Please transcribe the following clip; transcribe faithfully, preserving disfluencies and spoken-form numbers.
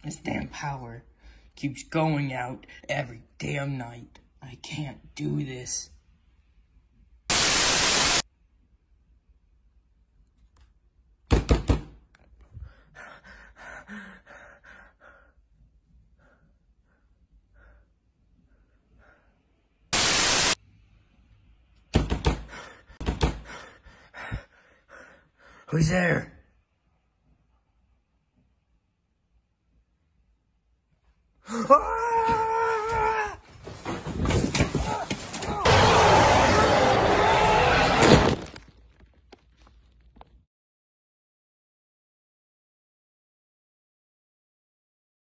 This damn power keeps going out every damn night. I can't do this. Who's there?